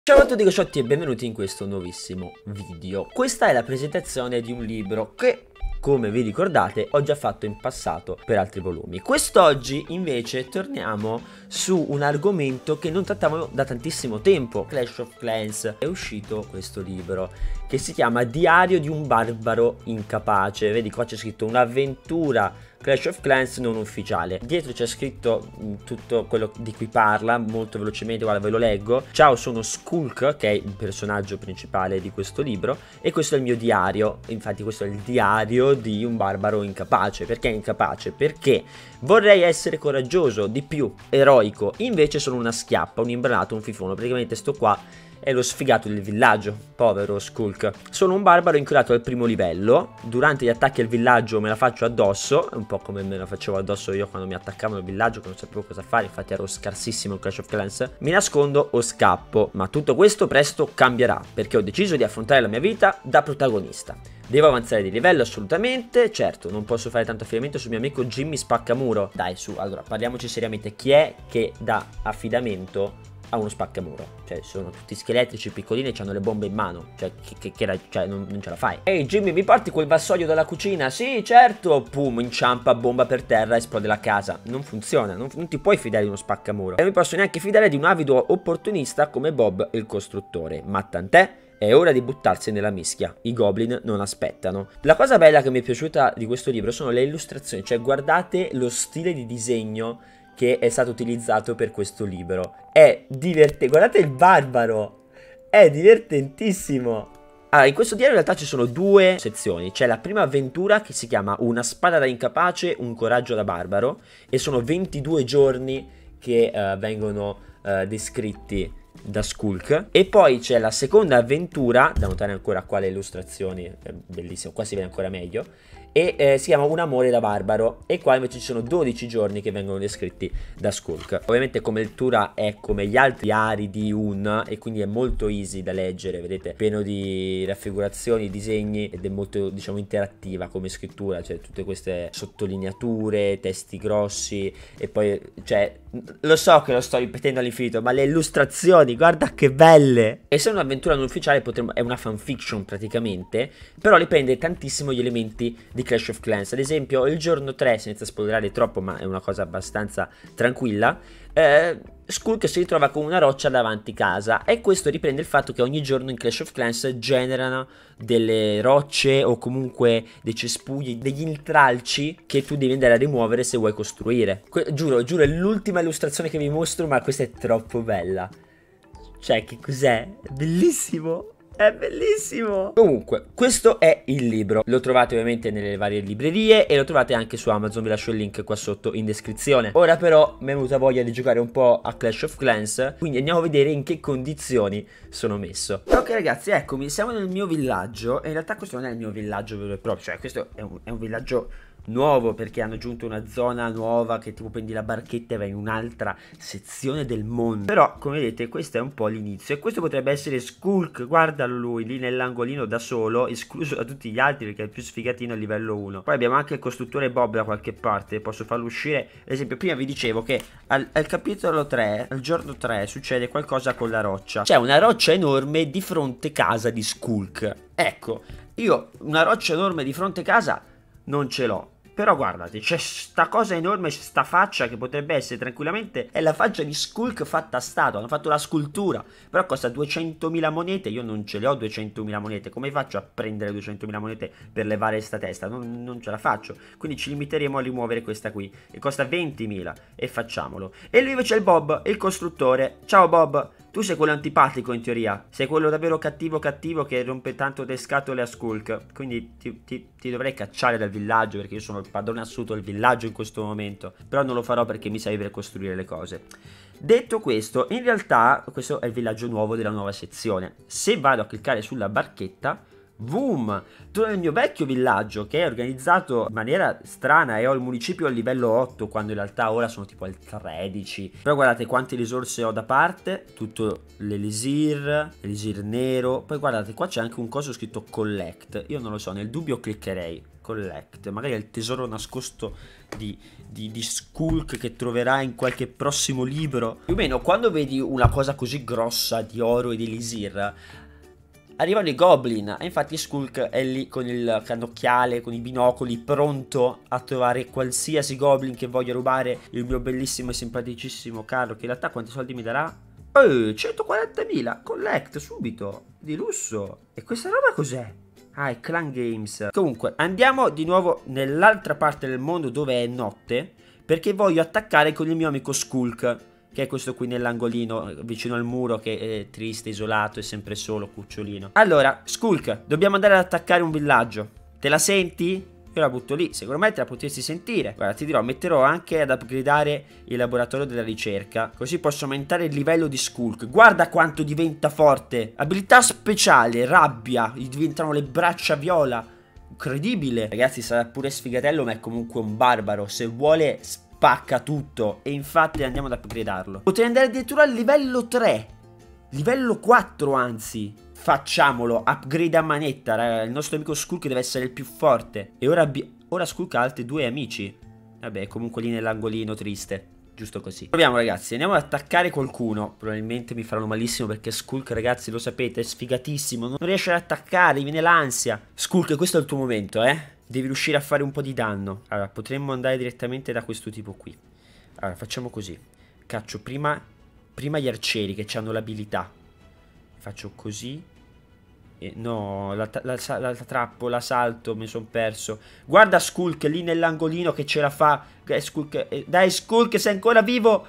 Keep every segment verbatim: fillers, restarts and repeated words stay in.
Ciao a tutti cociotti e benvenuti in questo nuovissimo video. Questa è la presentazione di un libro che, come vi ricordate, ho già fatto in passato per altri volumi. Quest'oggi invece torniamo su un argomento che non trattavamo da tantissimo tempo. Clash of Clans. È uscito questo libro che si chiama Diario di un barbaro incapace. Vedi, qua c'è scritto un'avventura Clash of Clans non ufficiale. Dietro c'è scritto mh, tutto quello di cui parla molto velocemente, guarda, ve lo leggo. Ciao, sono Skulk, che è il personaggio principale di questo libro, e questo è il mio diario. Infatti questo è il diario di un barbaro incapace. Perché incapace? Perché vorrei essere coraggioso, di più, eroico, invece sono una schiappa, un imbranato, un fifone. Praticamente sto qua è lo sfigato del villaggio, povero Skulk. Sono un barbaro inculato al primo livello. Durante gli attacchi al villaggio me la faccio addosso, un po' come me la facevo addosso io quando mi attaccavano al villaggio, che non sapevo cosa fare, infatti ero scarsissimo in Clash of Clans. Mi nascondo o scappo, ma tutto questo presto cambierà, perché ho deciso di affrontare la mia vita da protagonista. Devo avanzare di livello assolutamente, certo, non posso fare tanto affidamento sul mio amico Jimmy Spaccamuro. Dai, su, allora, parliamoci seriamente. Chi è che dà affidamento a uno spaccamuro? Cioè, sono tutti scheletrici, piccolini e hanno le bombe in mano. Cioè, che, che, che cioè non, non ce la fai. Ehi Jimmy, mi porti quel vassoio dalla cucina? Sì, certo. Pum, inciampa, bomba per terra, esplode la casa. Non funziona, non, non ti puoi fidare di uno spaccamuro. E non mi posso neanche fidare di un avido opportunista come Bob il costruttore. Ma tant'è. È ora di buttarsi nella mischia, i goblin non aspettano. La cosa bella che mi è piaciuta di questo libro sono le illustrazioni, cioè guardate lo stile di disegno che è stato utilizzato per questo libro. È divertente, guardate il barbaro, è divertentissimo. Allora, in questo diario in realtà ci sono due sezioni. C'è la prima avventura che si chiama Una spada da incapace, un coraggio da barbaro, e sono ventidue giorni che uh, vengono uh, descritti da Skulk. E poi c'è la seconda avventura, da notare ancora qua le illustrazioni, è bellissimo, qua si vede ancora meglio, e eh, si chiama Un amore da barbaro, e qua invece ci sono dodici giorni che vengono descritti da Skulk. Ovviamente come lettura è come gli altri diari di Un, e quindi è molto easy da leggere, vedete, pieno di raffigurazioni, disegni, ed è molto, diciamo, interattiva come scrittura, cioè tutte queste sottolineature, testi grossi, e poi, cioè, lo so che lo sto ripetendo all'infinito, ma le illustrazioni, guarda che belle! E se è un'avventura non ufficiale potremmo, è una fanfiction praticamente, però riprende tantissimo gli elementi di Clash of Clans. Ad esempio il giorno tre, senza spoilerare troppo, ma è una cosa abbastanza tranquilla, eh, Skulk si ritrova con una roccia davanti casa, e questo riprende il fatto che ogni giorno in Clash of Clans generano delle rocce o comunque dei cespugli, degli intralci che tu devi andare a rimuovere se vuoi costruire. Que giuro, giuro, è l'ultima illustrazione che vi mostro, ma questa è troppo bella. Cioè, che cos'è? È bellissimo! È bellissimo! Comunque, questo è il libro. Lo trovate ovviamente nelle varie librerie e lo trovate anche su Amazon, vi lascio il link qua sotto in descrizione. Ora però mi è venuta voglia di giocare un po' a Clash of Clans, quindi andiamo a vedere in che condizioni sono messo. Ok ragazzi, eccomi, siamo nel mio villaggio, e in realtà questo non è il mio villaggio vero e proprio, cioè questo è un, è un villaggio nuovo, perché hanno aggiunto una zona nuova che tipo prendi la barchetta e vai in un'altra sezione del mondo. Però come vedete questo è un po' l'inizio, e questo potrebbe essere Skulk, guardalo lui lì nell'angolino da solo, escluso da tutti gli altri perché è il più sfigatino a livello uno. Poi abbiamo anche il costruttore Bob da qualche parte, posso farlo uscire. Ad esempio prima vi dicevo che al, al capitolo tre, al giorno tre, succede qualcosa con la roccia. C'è una roccia enorme di fronte casa di Skulk. Ecco, io una roccia enorme di fronte casa non ce l'ho, però guardate, c'è sta cosa enorme, sta faccia che potrebbe essere tranquillamente, è la faccia di Skulk fatta a statua, hanno fatto la scultura, però costa duecentomila monete, io non ce le ho duecentomila monete, come faccio a prendere duecentomila monete per levare sta testa? Non, non ce la faccio, quindi ci limiteremo a rimuovere questa qui, che costa ventimila, e facciamolo. E lui invece è il Bob, il costruttore. Ciao Bob! Tu sei quello antipatico in teoria, sei quello davvero cattivo cattivo che rompe tanto le scatole a Skulk, quindi ti, ti, ti dovrei cacciare dal villaggio, perché io sono il padrone assoluto del villaggio in questo momento, però non lo farò perché mi serve per costruire le cose. Detto questo, in realtà questo è il villaggio nuovo della nuova sezione. Se vado a cliccare sulla barchetta, boom, torno nel mio vecchio villaggio che è organizzato in maniera strana, e ho il municipio al livello otto quando in realtà ora sono tipo al tredici. Però guardate quante risorse ho da parte, tutto l'elisir, l'elisir nero. Poi guardate qua c'è anche un coso scritto collect, io non lo so, nel dubbio cliccherei. collect. Magari è il tesoro nascosto di, di, di Skulk che troverai in qualche prossimo libro. Più o meno quando vedi una cosa così grossa di oro e di elisir, arrivano i goblin. E infatti Skulk è lì con il cannocchiale, con i binocoli, pronto a trovare qualsiasi goblin che voglia rubare il mio bellissimo e simpaticissimo carro, che in realtà quanti soldi mi darà? Eh, centoquarantamila, collect subito, di lusso. E questa roba cos'è? Ah, è Clan Games. Comunque, andiamo di nuovo nell'altra parte del mondo dove è notte, perché voglio attaccare con il mio amico Skulk, che è questo qui nell'angolino, vicino al muro, che è triste, isolato, è sempre solo, cucciolino. Allora, Skulk, dobbiamo andare ad attaccare un villaggio. Te la senti? Io la butto lì, secondo me te la potresti sentire. Guarda, ti dirò, metterò anche ad upgradare il laboratorio della ricerca, così posso aumentare il livello di Skulk. Guarda quanto diventa forte. Abilità speciale, rabbia, gli diventano le braccia viola. Incredibile. Ragazzi, sarà pure sfigatello, ma è comunque un barbaro. Se vuole spacca tutto. E infatti andiamo ad upgradarlo. Potrei andare addirittura al livello tre, livello quattro anzi. Facciamolo, upgrade a manetta, raga. Il nostro amico Skulk deve essere il più forte. E ora, ora Skulk ha altri due amici. Vabbè, comunque lì nell'angolino triste. Giusto così. Proviamo, ragazzi, andiamo ad attaccare qualcuno. Probabilmente mi faranno malissimo perché Skulk, ragazzi, lo sapete, è sfigatissimo. Non riesce ad attaccare, viene l'ansia. Skulk, questo è il tuo momento, eh. Devi riuscire a fare un po' di danno. Allora, potremmo andare direttamente da questo tipo qui. Allora, facciamo così. Caccio prima, prima gli arcieri che hanno l'abilità. Faccio così. Eh, no, la, la, la, la trappola, salto, mi sono perso. Guarda Skulk lì nell'angolino che ce la fa. Skulk, eh, dai Skulk, sei ancora vivo?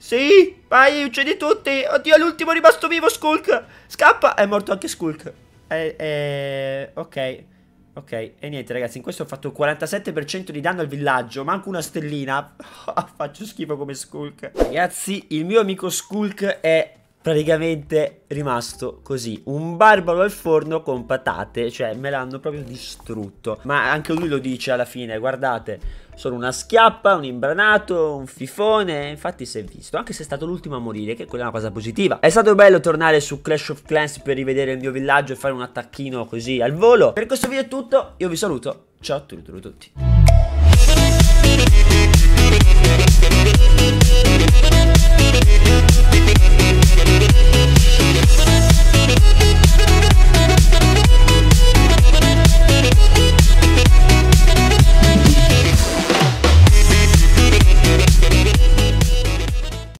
Sì, vai, uccidi tutti. Oddio, è l'ultimo rimasto vivo Skulk. Scappa, è morto anche Skulk. Eh, eh, ok, ok, e niente ragazzi, in questo ho fatto il quarantasette per cento di danno al villaggio. Manco una stellina. Faccio schifo come Skulk. Ragazzi, il mio amico Skulk è praticamente rimasto così, un barbaro al forno con patate. Cioè me l'hanno proprio distrutto. Ma anche lui lo dice alla fine, guardate, sono una schiappa, un imbranato, un fifone. Infatti si è visto, anche se è stato l'ultimo a morire, che quella è una cosa positiva. È stato bello tornare su Clash of Clans per rivedere il mio villaggio e fare un attacchino così al volo. Per questo video è tutto, io vi saluto, ciao a tutti, a tutti.